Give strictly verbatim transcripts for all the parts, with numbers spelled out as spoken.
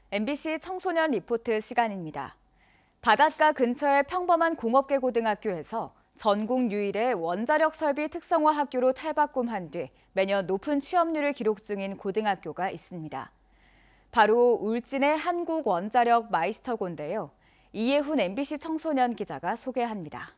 엠비씨 청소년 리포트 시간입니다. 바닷가 근처의 평범한 공업계 고등학교에서 전국 유일의 원자력 설비 특성화 학교로 탈바꿈한 뒤 매년 높은 취업률을 기록 중인 고등학교가 있습니다. 바로 울진의 한국원자력 마이스터고인데요. 이예훈 엠비씨 청소년 기자가 소개합니다.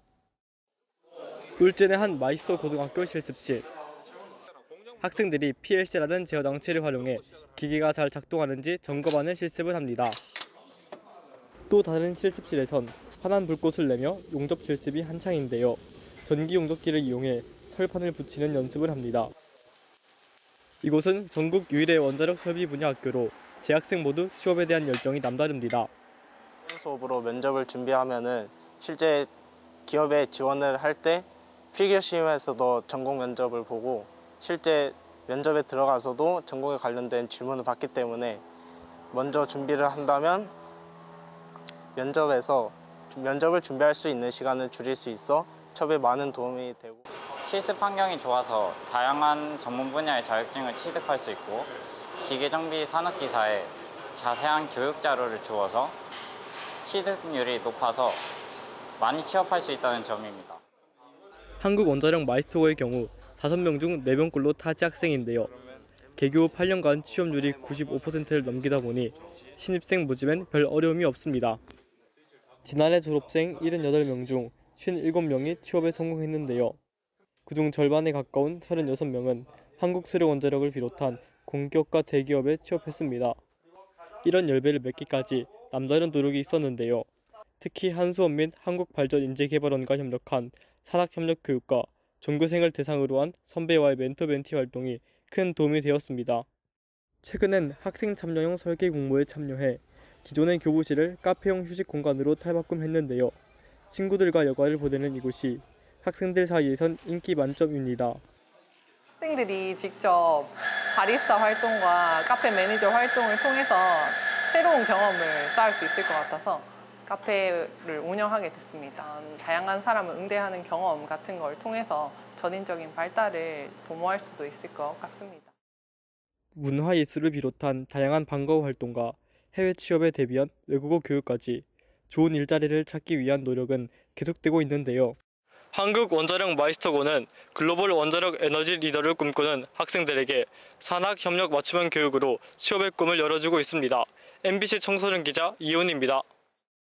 울진의 한 마이스터 고등학교 실습실. 학생들이 피엘씨라는 제어 장치를 활용해 기계가 잘 작동하는지 점검하는 실습을 합니다. 또 다른 실습실에선 환한 불꽃을 내며 용접 실습이 한창인데요. 전기 용접기를 이용해 철판을 붙이는 연습을 합니다. 이곳은 전국 유일의 원자력 설비 분야 학교로 재학생 모두 취업에 대한 열정이 남다릅니다. 수업으로 면접을 준비하면은 실제 기업에 지원을 할 때 필기 시험에서도 전공 면접을 보고 실제 면접에 들어가서도 전공에 관련된 질문을 받기 때문에 먼저 준비를 한다면 면접에서 면접을 준비할 수 있는 시간을 줄일 수 있어 취업에 많은 도움이 되고 실습 환경이 좋아서 다양한 전문 분야의 자격증을 취득할 수 있고 기계정비 산업기사에 자세한 교육 자료를 주어서 취득률이 높아서 많이 취업할 수 있다는 점입니다. 한국원자력 마이스터고의 경우 다섯 명 중 네 명꼴로 타지 학생인데요. 개교 후 팔 년간 취업률이 구십오 퍼센트를 넘기다 보니 신입생 모집엔 별 어려움이 없습니다. 지난해 졸업생 칠십팔 명 중 오십칠 명이 취업에 성공했는데요. 그중 절반에 가까운 삼십육 명은 한국수력원자력을 비롯한 공기업과 대기업에 취업했습니다. 이런 열배를 맺기까지 남다른 노력이 있었는데요. 특히 한수원 및 한국발전인재개발원과 협력한 산학협력교육과 전교생을 대상으로 한 선배와의 멘토 멘티 활동이 큰 도움이 되었습니다. 최근엔 학생 참여형 설계 공모에 참여해 기존의 교부실을 카페형 휴식 공간으로 탈바꿈했는데요. 친구들과 여가를 보내는 이곳이 학생들 사이에선 인기 만점입니다. 학생들이 직접 바리스타 활동과 카페 매니저 활동을 통해서 새로운 경험을 쌓을 수 있을 것 같아서 카페를 운영하게 됐습니다. 다양한 사람을 응대하는 경험 같은 걸 통해서 전인적인 발달을 도모할 수도 있을 것 같습니다. 문화예술을 비롯한 다양한 방과후 활동과 해외 취업에 대비한 외국어 교육까지 좋은 일자리를 찾기 위한 노력은 계속되고 있는데요. 한국원자력 마이스터고는 글로벌 원자력 에너지 리더를 꿈꾸는 학생들에게 산학협력 맞춤형 교육으로 취업의 꿈을 열어주고 있습니다. 엠비씨 청소년 기자 이예훈입니다.